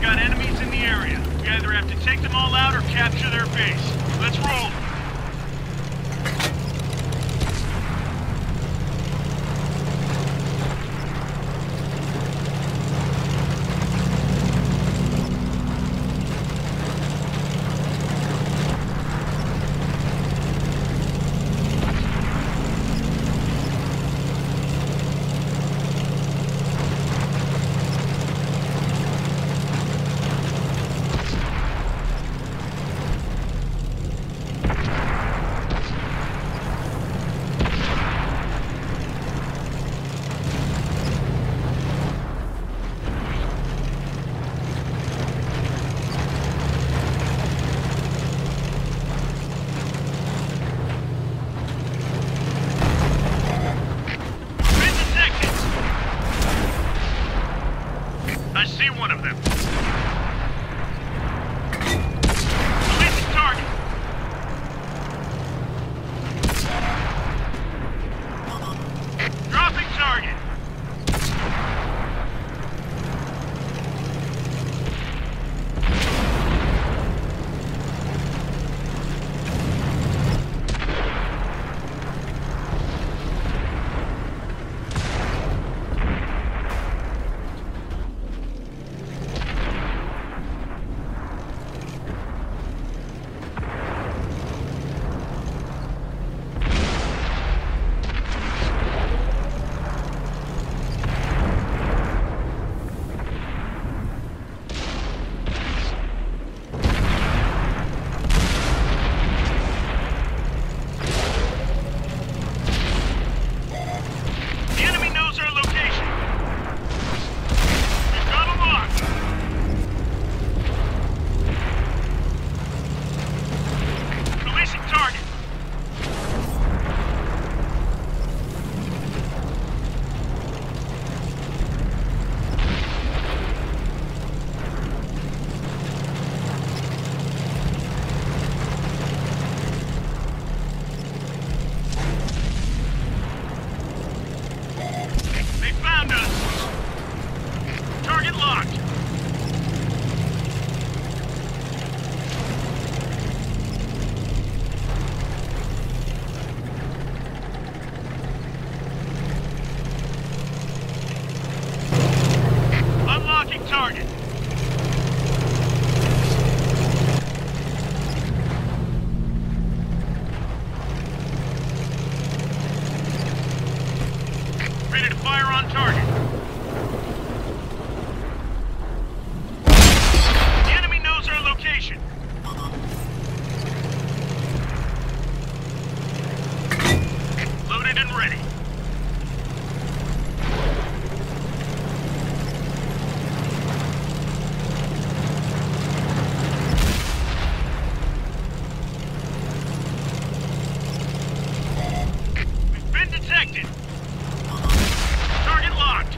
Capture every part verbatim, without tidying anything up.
got enemies in the area. We either have to take them all out or capture their base. Let's roll. I see one of them. Releasing target. Dropping target. Target. Ready to fire on target. The enemy knows our location. Loaded and ready. Detected. Target locked.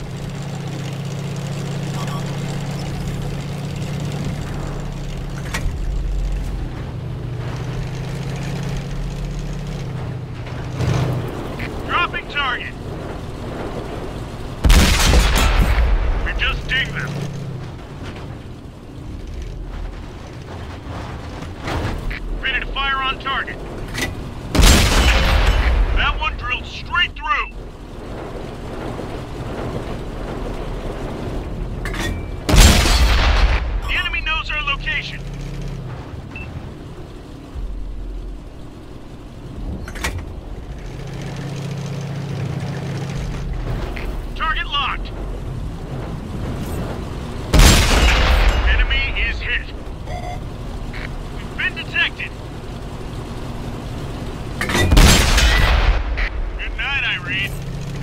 Dropping target. We just dinged them. Ready to fire on target. That one drilled straight through. The enemy knows our location. Target locked. Enemy is hit. We've been detected. Good night, Irene.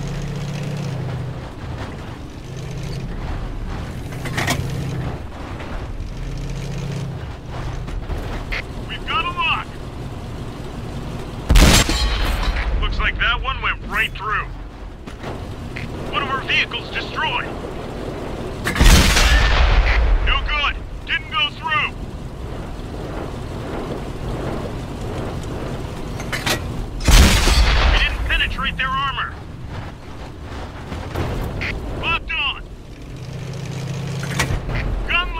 We've got a lock. Looks like that one went right through. One of our vehicles destroyed. No good. Didn't go through. We didn't penetrate their armor. Locked on. Gun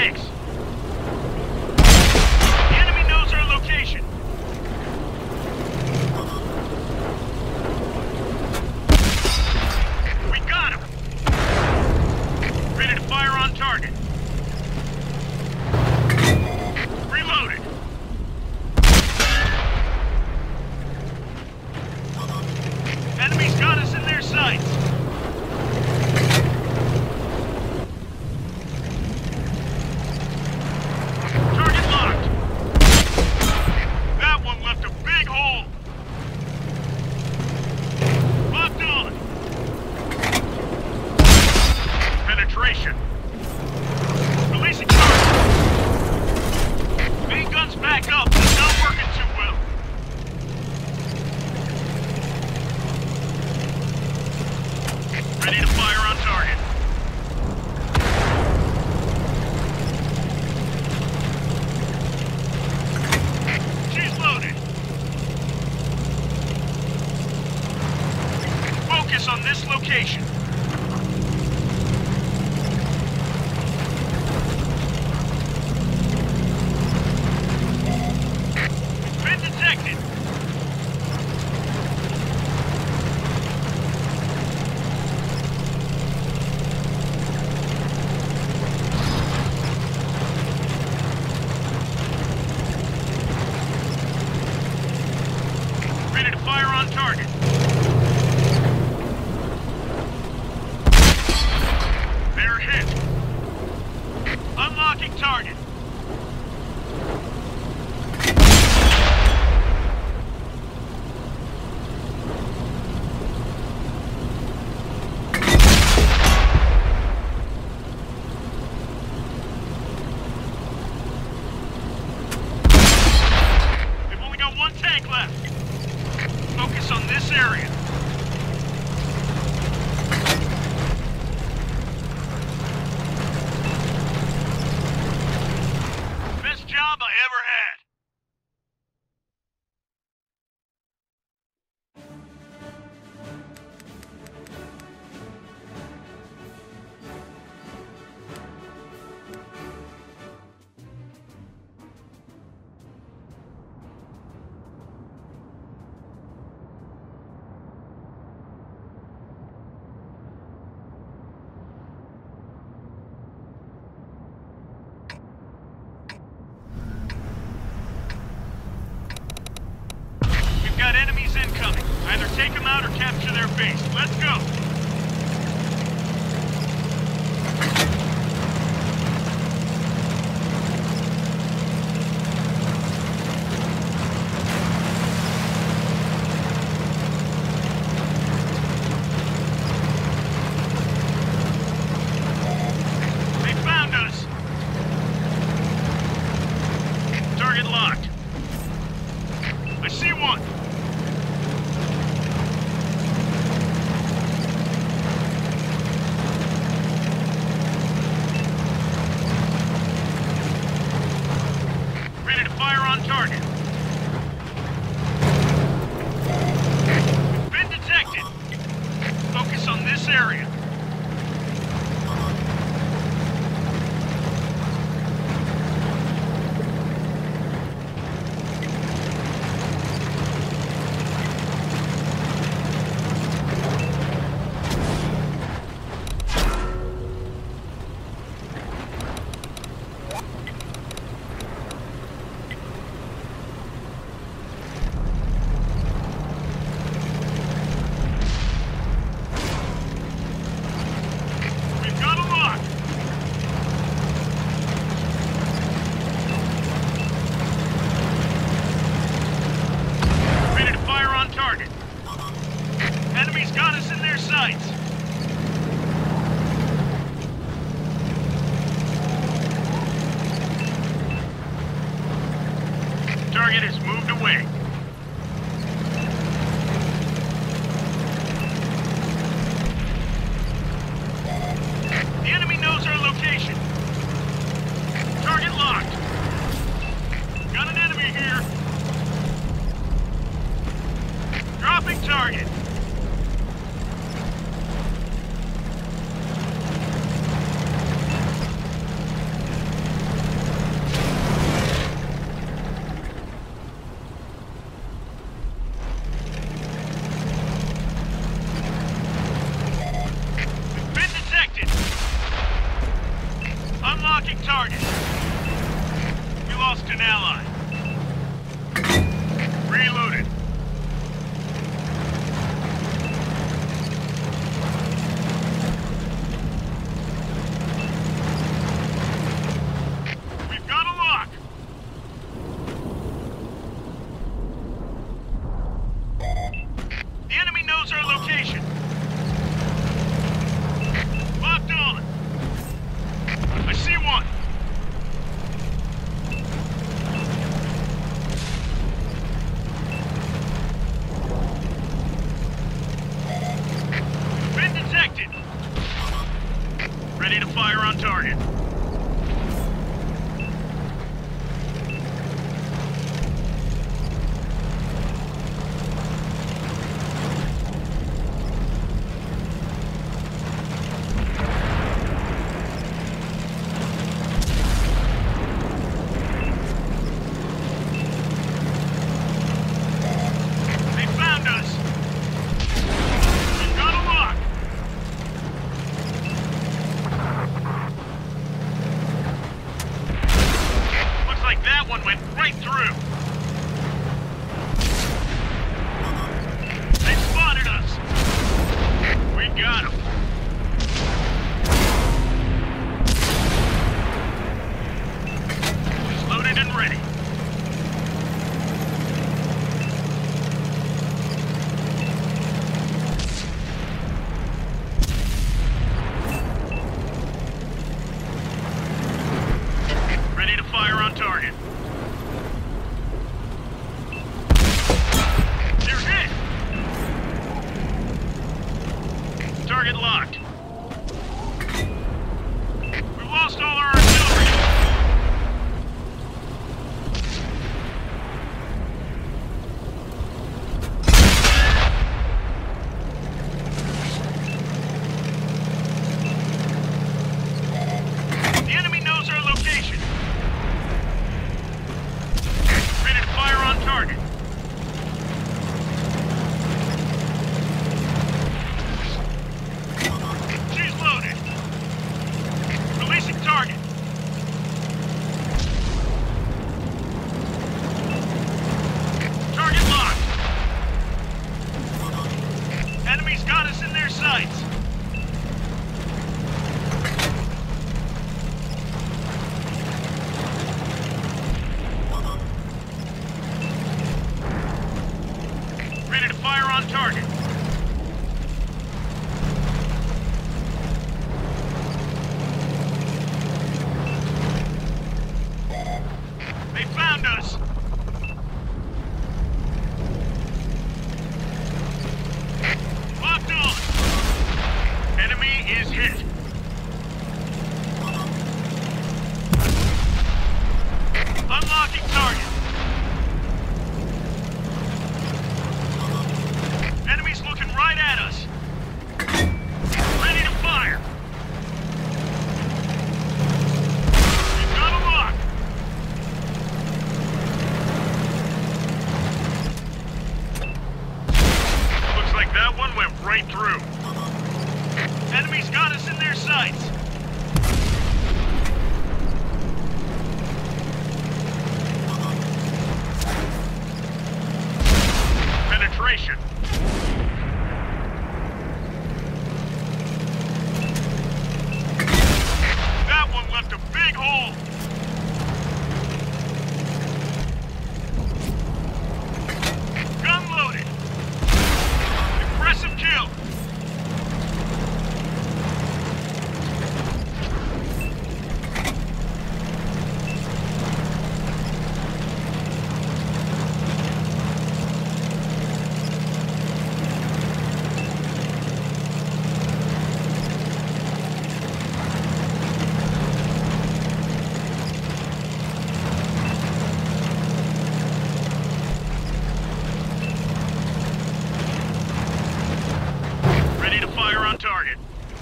six. The enemy knows our location. We got him. Ready to fire on target. Reloaded. Enemies got us in their sights. Target locked. That one left a big hole. Locked on. Penetration. Releasing target. Main gun's back up. It's not working too well. Ready to fire on target. She's loaded. Focus on this location. Been detected. Ready to fire on target. They're hit. Unlocking target. They've only got one tank left. Focus on this area. Best job I ever had. We've got enemies incoming. Either take them out or capture their base. Let's go. They found us. Target locked. I see one. Ready to fire on target. Been detected. Focus on this area. We've got a lock. Ready to fire on target. Enemies got us in their sights. Target has moved away. The enemy knows our location. Target locked. Got an enemy here. Dropping target. Unlocking target. We lost an ally. Reloaded. We've got a lock. The enemy knows our location. Locked on. I see one. Been detected. Ready to fire on target. They found us. We've got a lock. Looks like that one went right through. They spotted us. We got him. He's loaded and ready. Ready to fire on target. They're hit. Target locked. We've lost all our artillery. The enemy knows our location. Ready to fire on target. She's loaded. Releasing target. Target locked. Enemy's got us in their sights. Ready to fire on target. They found us. Locked on. Enemy is hit. Unlocking target. Enemy's looking right at us. Ready to fire. We've got a lock. Looks like that one went right through. Enemy's got us in their sights. Penetration. That one left a big hole. Gun loaded. Impressive kill. Ready to fire on target.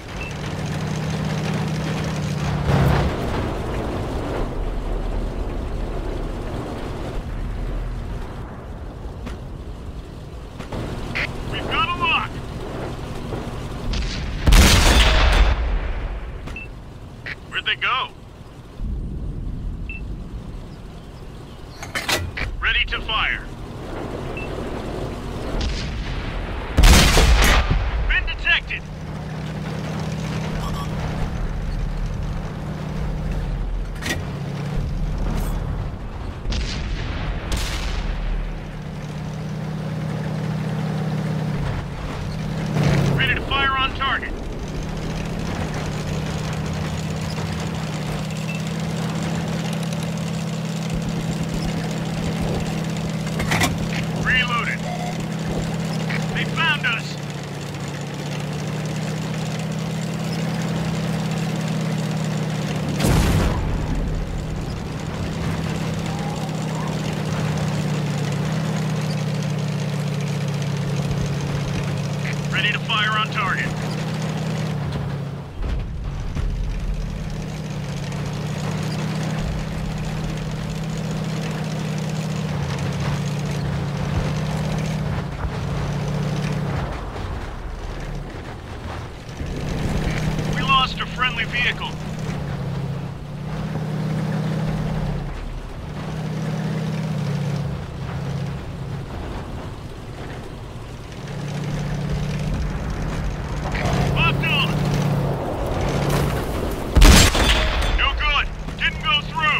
We've got a lock. Where'd they go? to fire. Been detected. Ready to fire on target. Reloaded. They found us. Ready to fire on target. We lost a friendly vehicle. Locked on. No good. Didn't go through.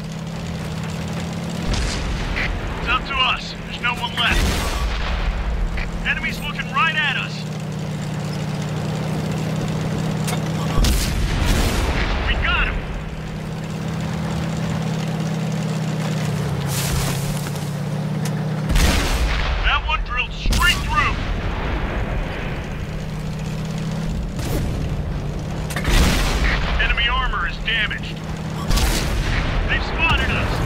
It's up to us. There's no one left. Enemies looking right at us. We got him. That one drilled straight through. Enemy armor is damaged. They've spotted us.